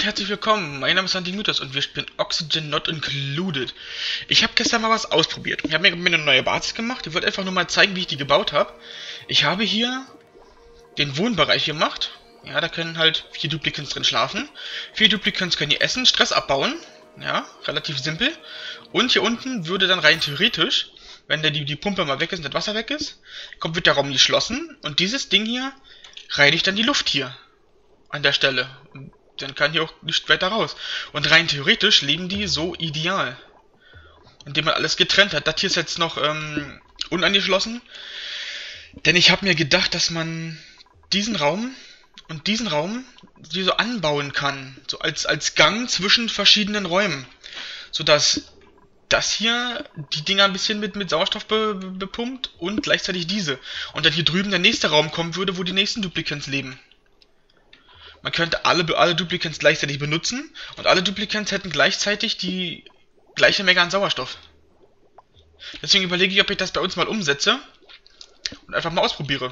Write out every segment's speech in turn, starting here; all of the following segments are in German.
herzlich willkommen. Mein Name ist Antimutas und wir spielen Oxygen Not Included. Ich habe gestern mal was ausprobiert. Ich habe mir eine neue Basis gemacht. Ich wollte einfach nur mal zeigen, wie ich die gebaut habe. Ich habe hier den Wohnbereich gemacht. Ja, da können halt 4 Duplicants drin schlafen. 4 Duplicants können hier essen, Stress abbauen. Ja, relativ simpel. Und hier unten würde dann rein theoretisch, wenn die Pumpe mal weg ist und das Wasser weg ist, wird der Raum geschlossen. Und dieses Ding hier reinigt dann die Luft hier an der Stelle. Und dann kann hier auch nicht weiter raus. Und rein theoretisch leben die so ideal. Indem man alles getrennt hat. Das hier ist jetzt noch unangeschlossen. Denn ich habe mir gedacht, dass man diesen Raum und diesen Raum so anbauen kann. So als Gang zwischen verschiedenen Räumen. Sodass das hier die Dinger ein bisschen mit Sauerstoff bepumpt und gleichzeitig diese. Und dann hier drüben der nächste Raum kommen würde, wo die nächsten Duplicants leben. Man könnte alle Duplicants gleichzeitig benutzen und alle Duplicants hätten gleichzeitig die gleiche Menge an Sauerstoff. Deswegen überlege ich, ob ich das bei uns mal umsetze und einfach mal ausprobiere.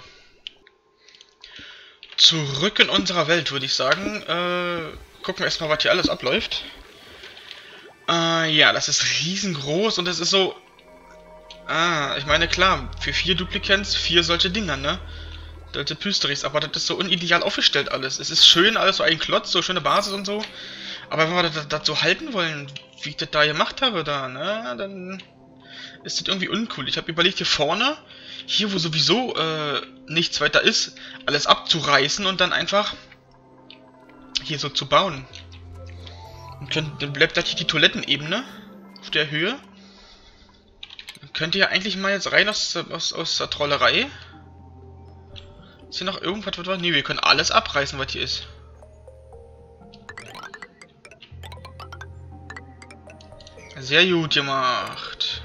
Zurück in unserer Welt, würde ich sagen. Gucken wir erstmal, was hier alles abläuft. Ja, das ist riesengroß und das ist so... ich meine, klar, für 4 Duplicants 4 solche Dinger, ne? Solche Pysteries, aber das ist so unideal aufgestellt alles. Es ist schön, alles so ein Klotz, so schöne Basis und so. Aber wenn wir das so halten wollen, wie ich das da gemacht habe, ne, dann ist das irgendwie uncool. Ich habe überlegt, hier vorne, hier wo sowieso nichts weiter ist, alles abzureißen und dann einfach hier so zu bauen. Und dann bleibt das hier die Toilettenebene auf der Höhe. Dann könnt ihr ja eigentlich mal jetzt rein aus der Trollerei. Ist hier noch irgendwas? Ne, wir können alles abreißen, was hier ist. Sehr gut gemacht.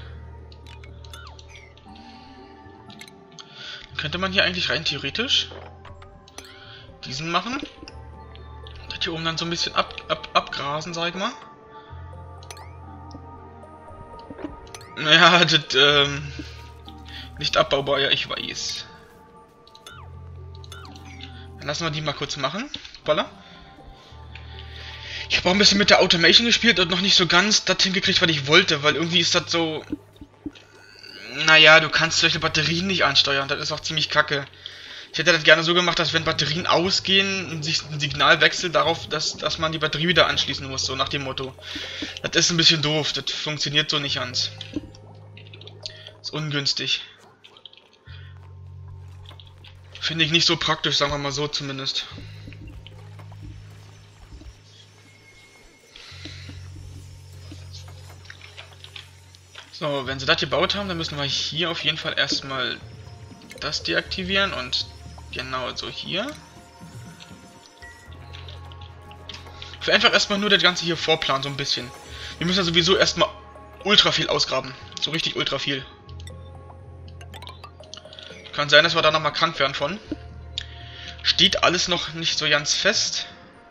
Dann könnte man hier eigentlich rein theoretisch diesen machen. Das hier oben dann so ein bisschen abgrasen, sag ich mal. Naja, das, nicht abbaubar, ja, ich weiß. Dann lassen wir die mal kurz machen. Voila. Ich habe auch ein bisschen mit der Automation gespielt und noch nicht so ganz das hingekriegt, was ich wollte, weil irgendwie ist das so... Naja, du kannst solche Batterien nicht ansteuern, das ist auch ziemlich kacke. Ich hätte das gerne so gemacht, dass wenn Batterien ausgehen, ein Signal wechselt darauf, dass man die Batterie wieder anschließen muss, so nach dem Motto. Das ist ein bisschen doof, das funktioniert so nicht ganz. Ist ungünstig. Finde ich nicht so praktisch, sagen wir mal so zumindest. So, wenn sie das gebaut haben, dann müssen wir hier auf jeden Fall erstmal das deaktivieren und genau so hier. Ich will einfach erstmal nur das Ganze hier vorplanen, so ein bisschen. Wir müssen ja sowieso erstmal ultra viel ausgraben. So richtig ultra viel. Kann sein, dass wir da nochmal krank werden von. Steht alles noch nicht so ganz fest.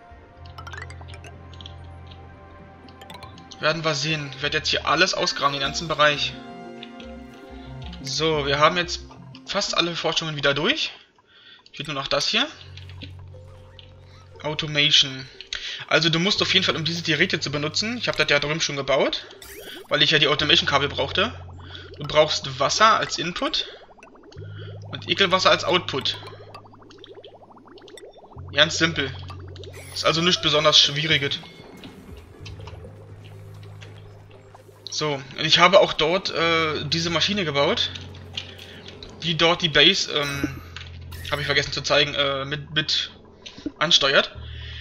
Werden wir sehen. Ich werde jetzt hier alles ausgraben, den ganzen Bereich. So, wir haben jetzt fast alle Forschungen wieder durch. Fehlt nur noch das hier. Automation. Also du musst auf jeden Fall, um diese Geräte zu benutzen, ich habe das ja drüben schon gebaut, weil ich ja die Automation-Kabel brauchte. Du brauchst Wasser als Input und Ekelwasser als Output. Ganz simpel. Ist also nicht besonders schwieriges. So, und ich habe auch dort diese Maschine gebaut, die dort die Base, habe ich vergessen zu zeigen, mit ansteuert.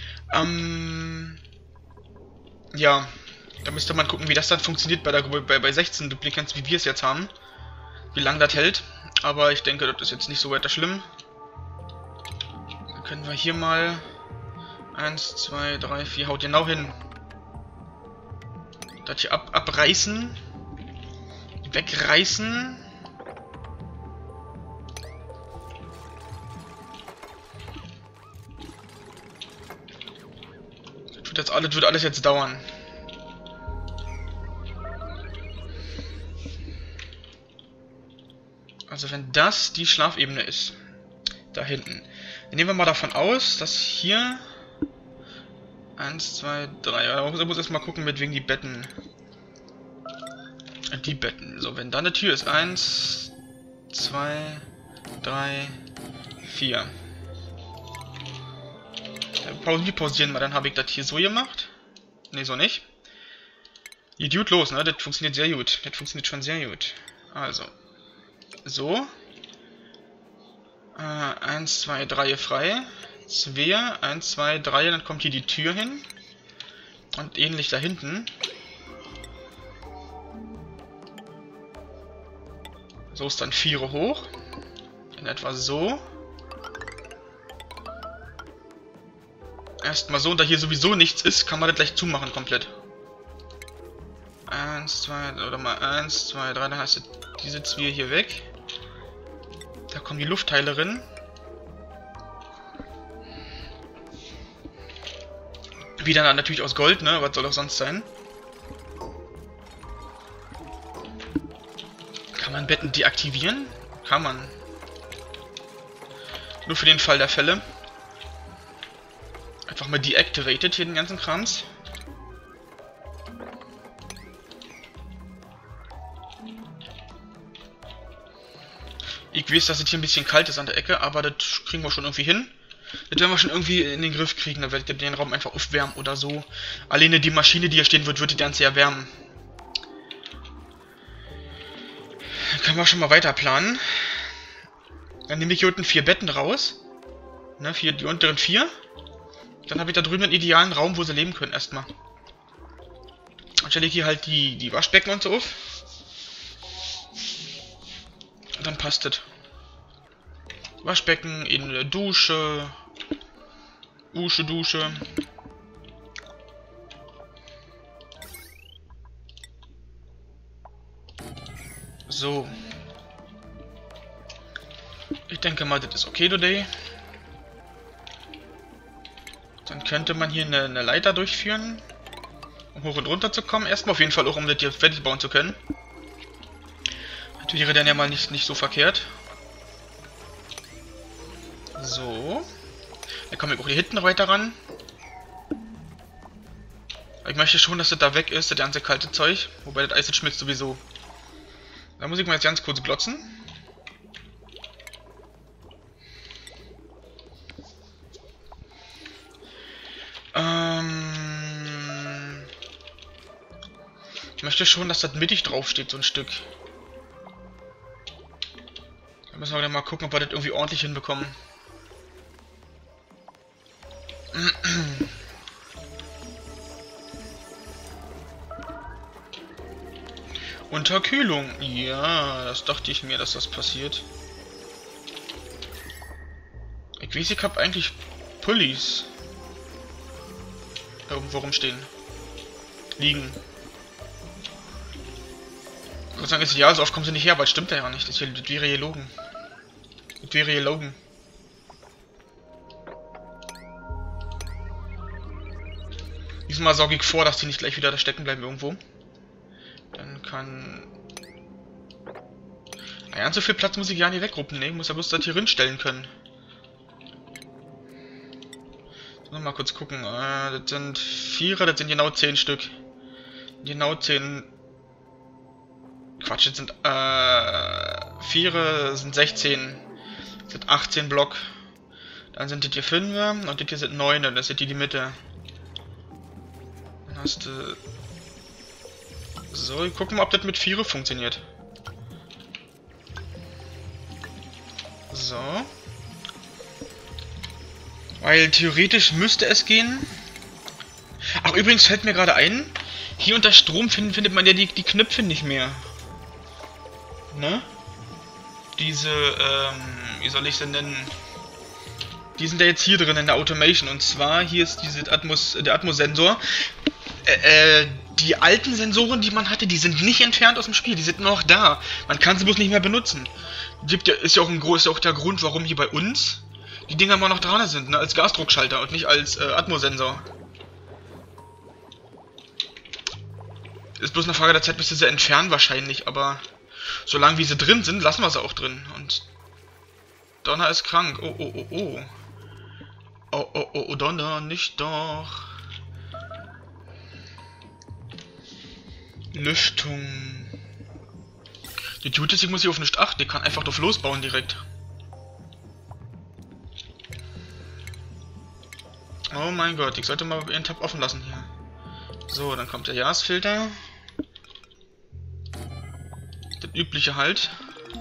Ja, da müsste man gucken, wie das dann funktioniert bei 16 Duplicants, wie wir es jetzt haben. Wie lange das hält. Aber ich denke, das ist jetzt nicht so weiter schlimm. Dann können wir hier mal 1, 2, 3, 4, haut genau hin. Das hier abreißen. Wegreißen. Das wird alles jetzt dauern. Also wenn das die Schlafebene ist, da hinten, dann nehmen wir mal davon aus, dass hier 1, 2, 3. Ja, ich muss erstmal gucken, mit wegen die Betten. Die Betten. So, wenn da eine Tür ist. 1, 2, 3, 4. Wir pausieren mal, dann habe ich das hier so gemacht. Ne, so nicht. Idiot los, ne? Das funktioniert sehr gut. Das funktioniert schon sehr gut. Also. So. 1, 2, 3 frei. 2, 1, 2, 3, dann kommt hier die Tür hin. Und ähnlich da hinten. So ist dann 4 hoch. In etwa so. Erstmal so, und da hier sowieso nichts ist, kann man das gleich zumachen komplett. 1, 2, oder mal 1, 2, 3, dann hast du diese 2 hier weg. Da kommen die Luftteile rein. Wieder dann natürlich aus Gold, ne? Was soll auch sonst sein? Kann man Betten deaktivieren? Kann man. Nur für den Fall der Fälle. Einfach mal deactivated hier den ganzen Krams. Ich weiß, dass es hier ein bisschen kalt ist an der Ecke, aber das kriegen wir schon irgendwie hin. Das werden wir schon irgendwie in den Griff kriegen, da werde ich den Raum einfach aufwärmen oder so. Alleine die Maschine, die hier stehen wird, wird die ganze erwärmen. Dann können wir schon mal weiter planen. Dann nehme ich hier unten 4 Betten raus. Ne, die unteren 4. Dann habe ich da drüben einen idealen Raum, wo sie leben können erstmal. Dann stelle ich hier halt die Waschbecken und so auf. Und dann passt das. Waschbecken, in der Dusche. Dusche. So. Ich denke mal, das ist okay today. Dann könnte man hier eine Leiter durchführen, um hoch und runter zu kommen. Erstmal auf jeden Fall auch, um das hier fertig bauen zu können. Das wäre dann ja mal nicht so verkehrt. So. Dann komme ich auch hier hinten weiter ran. Ich möchte schon, dass das da weg ist, das ganze kalte Zeug. Wobei das Eis jetzt schmilzt sowieso. Da muss ich mal jetzt ganz kurz glotzen. Ich möchte schon, dass das mittig drauf steht, so ein Stück. Da müssen wir dann mal gucken, ob wir das irgendwie ordentlich hinbekommen. Unterkühlung. Ja, das dachte ich mir, dass das passiert. Ich weiß, ich habe eigentlich Pullis irgendwo rumstehen. Liegen. Ich würde sagen, ist ja, so oft kommen sie nicht her, aber das stimmt ja nicht. Das wäre hier logen. Das wäre hier logen. Diesmal sorge ich vor, dass die nicht gleich wieder da stecken bleiben irgendwo. Dann kann... Naja, so viel Platz muss ich ja nicht weggruppen, ne? Ich muss ja bloß das hier hinstellen können. So, mal kurz gucken. Das sind 4, das sind genau 10 Stück. Genau 10... Quatsch, das sind 4 sind 16. Das sind 18 Block. Dann sind das hier 5 und das hier sind 9, das ist die Mitte. Dann hast du... So, gucken wir, ob das mit 4 funktioniert. So. Weil theoretisch müsste es gehen. Ach, übrigens fällt mir gerade ein, hier unter Strom findet man ja die Knöpfe nicht mehr. Ne? Diese, wie soll ich sie nennen? Die sind ja jetzt hier drin in der Automation. Und zwar, hier ist der Atmos-Sensor. Die alten Sensoren, die man hatte, die sind nicht entfernt aus dem Spiel. Die sind noch da. Man kann sie bloß nicht mehr benutzen. Ist ja auch der Grund, warum hier bei uns die Dinger immer noch dran sind, ne? Als Gasdruckschalter und nicht als Atmos-Sensor. Ist bloß eine Frage der Zeit, bis sie sie entfernen wahrscheinlich, aber solange wie sie drin sind, lassen wir sie auch drin. Und Donner ist krank. Oh, Donner, nicht doch. Lüftung. Die Duty muss hier auf nicht achten, die kann einfach drauf losbauen direkt. Oh mein Gott, ich sollte mal ihren Tab offen lassen hier. So, dann kommt der Jasfilter. Das übliche halt.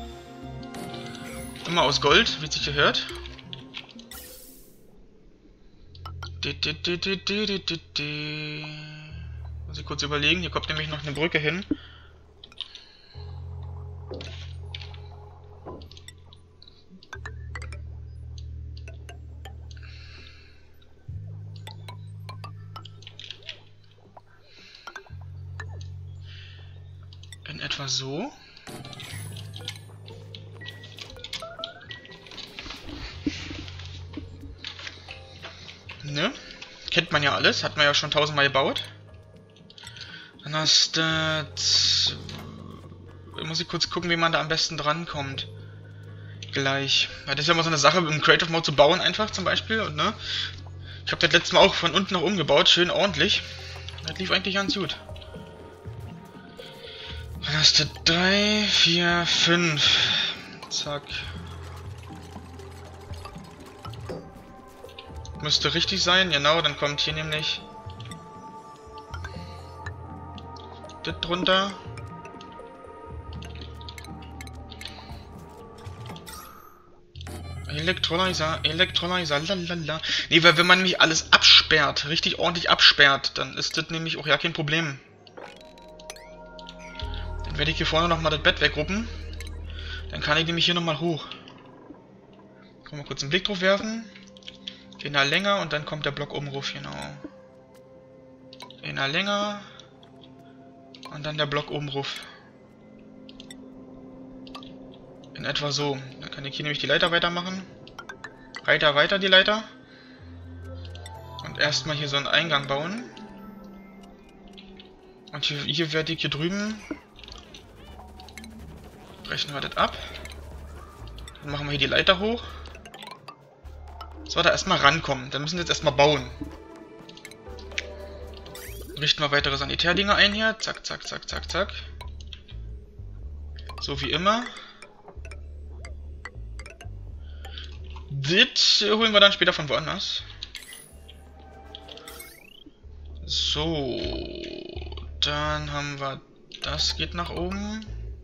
Immer aus Gold, wie es sich gehört. Muss ich kurz überlegen, hier kommt nämlich noch eine Brücke hin. In etwa so. Ne? Kennt man ja alles, hat man ja schon 1000-mal gebaut. Dann hast du... muss ich kurz gucken, wie man da am besten drankommt. Gleich. Weil das ist ja immer so eine Sache, im Creative Mode zu bauen einfach zum Beispiel. Und, ne? Ich habe das letzte Mal auch von unten nach oben gebaut, schön ordentlich. Das lief eigentlich ganz gut. Dann hast du 3, 4, 5. Zack. Müsste richtig sein, genau, dann kommt hier nämlich das drunter. Elektrolyzer, lalala. Nee, weil wenn man nämlich alles absperrt, richtig ordentlich absperrt, dann ist das nämlich auch ja kein Problem. Dann werde ich hier vorne nochmal das Bett wegruppen. Dann kann ich nämlich hier nochmal hoch. Mal kurz einen Blick drauf werfen. Einer länger und dann kommt der Blockumruf, genau. Einer länger und dann der Blockumruf. In etwa so. Dann kann ich hier nämlich die Leiter weitermachen. Weiter die Leiter. Und erstmal hier so einen Eingang bauen. Und hier werde ich hier drüben. Brechen wir das ab. Dann machen wir hier die Leiter hoch. So, da erstmal rankommen. Dann müssen wir jetzt erstmal bauen. Richten wir weitere Sanitärdinger ein hier. Zack, zack, zack, zack, zack. So wie immer. Das holen wir dann später von woanders. So. Dann haben wir... Das geht nach oben.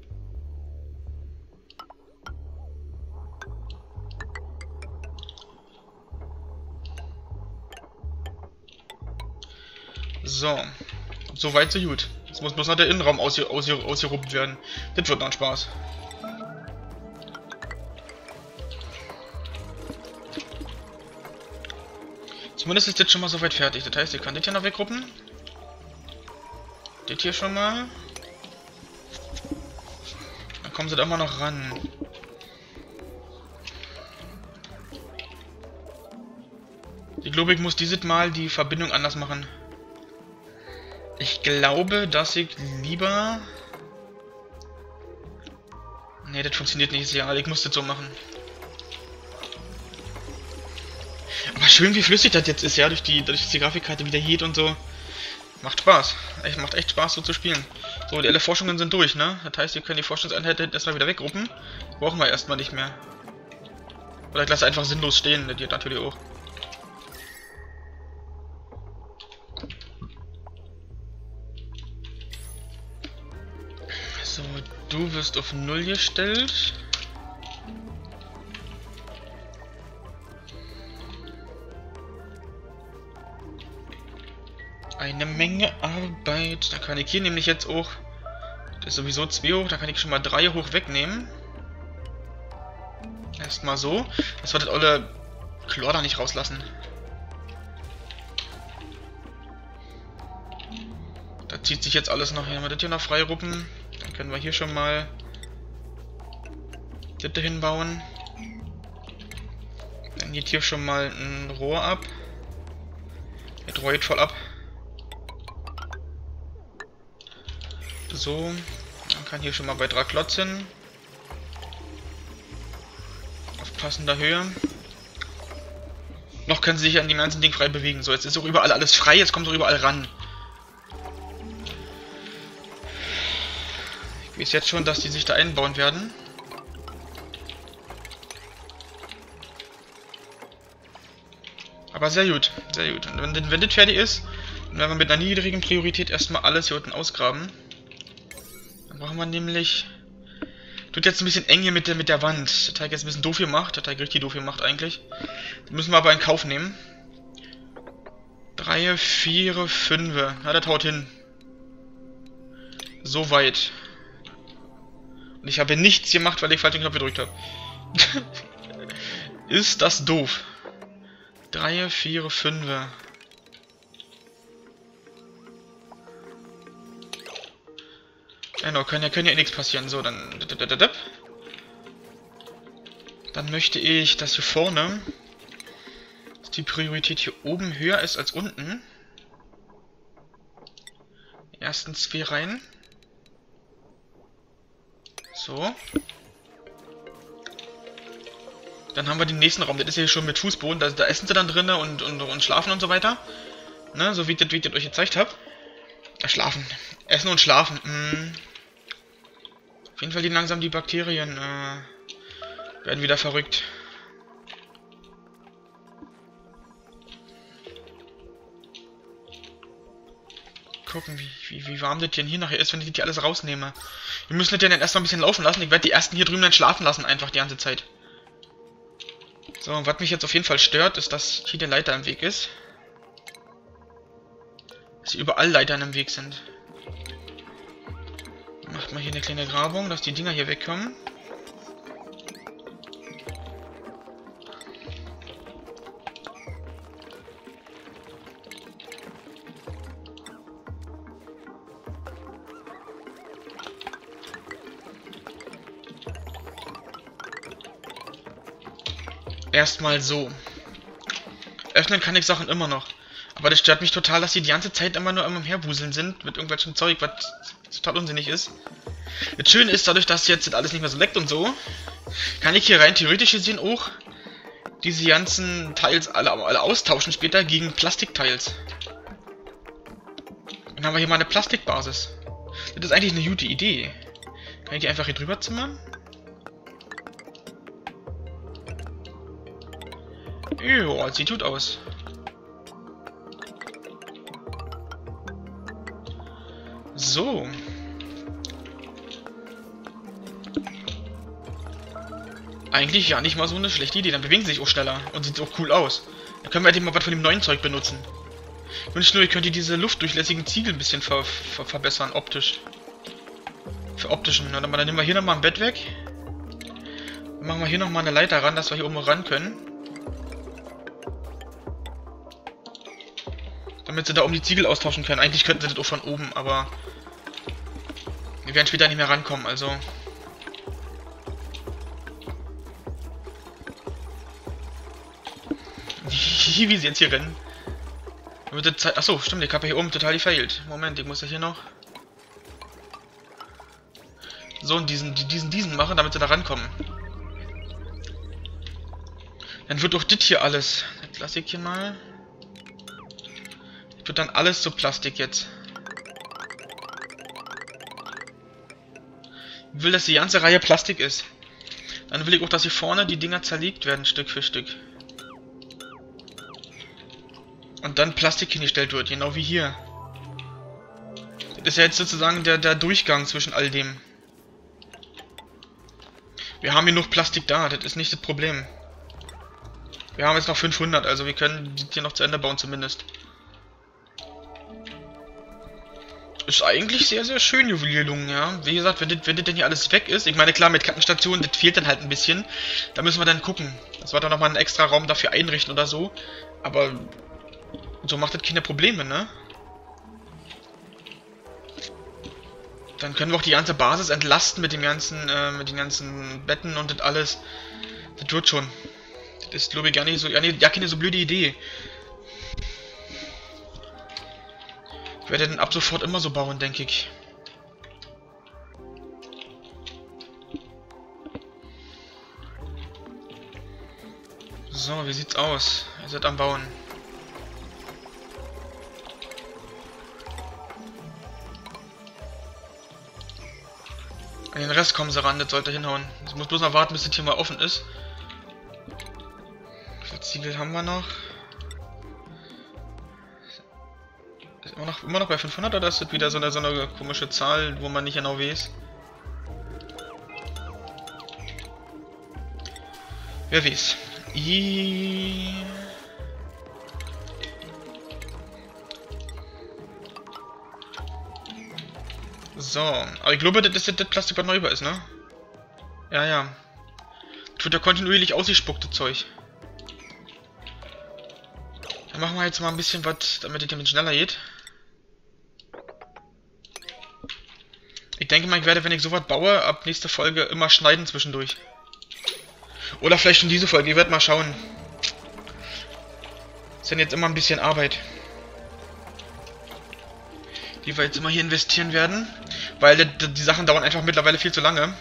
So. Soweit so gut. Jetzt muss bloß noch der Innenraum ausgeruppt werden. Das wird noch ein Spaß. Zumindest ist das schon mal soweit fertig. Das heißt, ihr könnt das hier noch weggruppen. Das hier schon mal. Dann kommen sie da immer noch ran. Ich glaube, ich muss dieses Mal die Verbindung anders machen. Ich glaube, dass ich lieber... Ne, das funktioniert nicht. Ja, ich muss das so machen. Aber schön, wie flüssig das jetzt ist, ja, durch die Grafikkarte wieder geht und so. Macht Spaß. Echt, macht echt Spaß, so zu spielen. So, die alle Forschungen sind durch, ne? Das heißt, wir können die Forschungseinheiten erstmal wieder weggruppen. Brauchen wir erstmal nicht mehr. Oder ich lasse einfach sinnlos stehen, das geht natürlich auch. So, du wirst auf 0 gestellt. Eine Menge Arbeit. Da kann ich hier nämlich jetzt auch... Das ist sowieso 2 hoch, da kann ich schon mal 3 hoch wegnehmen. Erstmal so. Das wird das olle Chlor da nicht rauslassen. Da zieht sich jetzt alles noch hin. Wenn wir das hier noch freiruppen, dann können wir hier schon mal das da hinbauen. Dann geht hier schon mal ein Rohr ab. Das Rohr geht voll ab. So, man kann hier schon mal bei 3 Klotz hin. Auf passender Höhe. Noch können sie sich an dem ganzen Ding frei bewegen. So, jetzt ist auch überall alles frei, jetzt kommt auch überall ran. Ich weiß jetzt schon, dass die sich da einbauen werden. Aber sehr gut, sehr gut. Und wenn das fertig ist, dann werden wir mit einer niedrigen Priorität erstmal alles hier unten ausgraben. Dann brauchen wir nämlich... Tut jetzt ein bisschen eng hier mit der Wand. Der Teig jetzt ein bisschen doof gemacht. Der Teig richtig doof gemacht eigentlich. Das müssen wir aber in Kauf nehmen. 3, 4, 5. Ja, das haut hin. So weit. Und ich habe nichts gemacht, weil ich falsch den Knopf gedrückt habe. Ist das doof. 3, 4, 5. Genau, kann ja eh nichts passieren. So, dann möchte ich, dass hier vorne dass die Priorität hier oben höher ist als unten. Die ersten 2 rein. So. Dann haben wir den nächsten Raum. Das ist ja hier schon mit Fußboden. Da essen sie dann drinnen und schlafen und so weiter. Ne, so wie ich das euch gezeigt habe. Schlafen. Essen und schlafen. Auf jeden Fall die langsam die Bakterien werden wieder verrückt. Gucken, wie warm das denn hier nachher ist, wenn ich die alles rausnehme. Wir müssen das ja dann erstmal ein bisschen laufen lassen. Ich werde die ersten hier drüben dann schlafen lassen, einfach die ganze Zeit. So, und was mich jetzt auf jeden Fall stört, ist, dass hier der Leiter im Weg ist. Dass hier überall Leitern im Weg sind. Macht mal hier eine kleine Grabung, dass die Dinger hier wegkommen. Erstmal so. Öffnen kann ich Sachen immer noch. Aber das stört mich total, dass die ganze Zeit immer nur am Herbuseln sind mit irgendwelchem Zeug, was total unsinnig ist. Das Schöne ist, dadurch, dass jetzt alles nicht mehr so leckt und so, kann ich hier rein theoretisch gesehen auch diese ganzen Teils alle austauschen später gegen Plastikteils. Dann haben wir hier mal eine Plastikbasis. Das ist eigentlich eine gute Idee. Kann ich die einfach hier drüber zimmern? Ja, sieht gut aus. So. Eigentlich ja nicht mal so eine schlechte Idee. Dann bewegen sie sich auch schneller und sieht auch cool aus. Dann können wir halt mal was von dem neuen Zeug benutzen. Ich wünsche nur, ihr könnt diese luftdurchlässigen Ziegel ein bisschen verbessern, optisch. Für optischen. Na, dann nehmen wir hier nochmal ein Bett weg. Dann machen wir hier nochmal eine Leiter ran, dass wir hier oben ran können. Damit sie da um die Ziegel austauschen können. Eigentlich könnten sie das auch von oben, aber wir werden später nicht mehr rankommen, also. Wie sie jetzt hier rennen. Achso, stimmt, ich habe hier oben total gefailt. Moment, ich muss ja hier noch so diesen machen, damit sie da rankommen. Dann wird auch das hier alles. Das lasse ich hier mal. Das wird dann alles so Plastik jetzt. Ich will, dass die ganze Reihe Plastik ist. Dann will ich auch, dass hier vorne die Dinger zerlegt werden, Stück für Stück. Und dann Plastik hingestellt wird, genau wie hier. Das ist ja jetzt sozusagen der Durchgang zwischen all dem. Wir haben hier noch Plastik da, das ist nicht das Problem. Wir haben jetzt noch 500, also wir können die hier noch zu Ende bauen zumindest. Ist eigentlich sehr, sehr schön, Juwelierlungen, ja. Wie gesagt, wenn das denn hier alles weg ist, ich meine, klar, mit Krankenstationen, das fehlt dann halt ein bisschen. Da müssen wir dann gucken, dass wir da nochmal einen extra Raum dafür einrichten oder so. Aber so macht das keine Probleme, ne? Dann können wir auch die ganze Basis entlasten mit den ganzen Betten und das alles. Das wird schon. Das ist, glaube ich, gar keine so blöde Idee. Ich werde dann ab sofort immer so bauen, denke ich. So, wie sieht's aus? Ihr seid am Bauen. An den Rest kommen sie ran, das sollte hinhauen. Ich muss bloß noch warten, bis das hier mal offen ist. Wie viel Ziegel haben wir noch? Ist immer noch bei 500 oder ist das wieder so eine komische Zahl, wo man nicht genau weiß? Wer weiß. So, aber ich glaube, das ist das Plastik, was neu ist, ne? Ja, ja. Das wird ja kontinuierlich ausgespuckte Zeug. Dann machen wir jetzt mal ein bisschen was, damit es damit schneller geht. Ich denke mal, ich werde, wenn ich sowas baue, ab nächster Folge immer schneiden zwischendurch. Oder vielleicht schon diese Folge, ich werde mal schauen. Das ist dann jetzt immer ein bisschen Arbeit, die wir jetzt immer hier investieren werden. Weil die Sachen dauern einfach mittlerweile viel zu lange.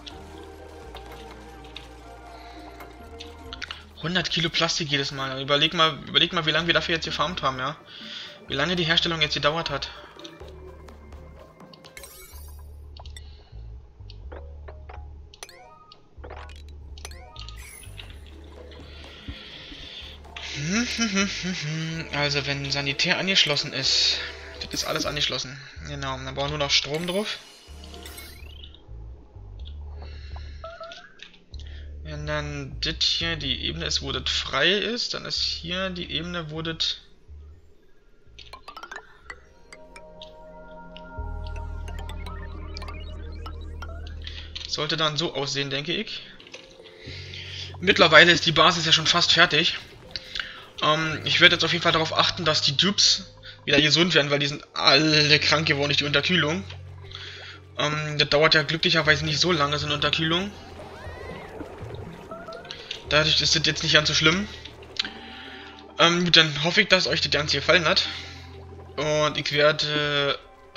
100 Kilo Plastik jedes Mal. Überleg mal, wie lange wir dafür jetzt gefarmt haben, ja. Wie lange die Herstellung jetzt gedauert hat. Also, wenn Sanitär angeschlossen ist, das ist alles angeschlossen. Genau, dann brauchen wir nur noch Strom drauf. Wenn dann das hier die Ebene ist, wo das frei ist, dann ist hier die Ebene, wo das... Sollte dann so aussehen, denke ich. Mittlerweile ist die Basis ja schon fast fertig. Ich werde jetzt auf jeden Fall darauf achten, dass die Dupes wieder gesund werden, weil die sind alle krank geworden durch die Unterkühlung. Das dauert ja glücklicherweise nicht so lange, so eine Unterkühlung. Dadurch ist das jetzt nicht ganz so schlimm. Gut, dann hoffe ich, dass euch das Ganze gefallen hat. Und ich werde...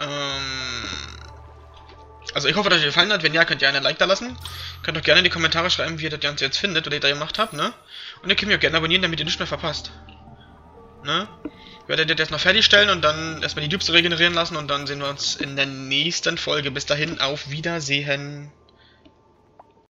Also ich hoffe, dass euch gefallen hat. Wenn ja, könnt ihr einen Like da lassen. Könnt auch gerne in die Kommentare schreiben, wie ihr das Ganze jetzt findet oder ihr da gemacht habt, ne? Und ihr könnt mich auch gerne abonnieren, damit ihr nichts mehr verpasst. Ne? Ich werde das jetzt noch fertigstellen und dann erstmal die Dupes regenerieren lassen und dann sehen wir uns in der nächsten Folge. Bis dahin, auf Wiedersehen.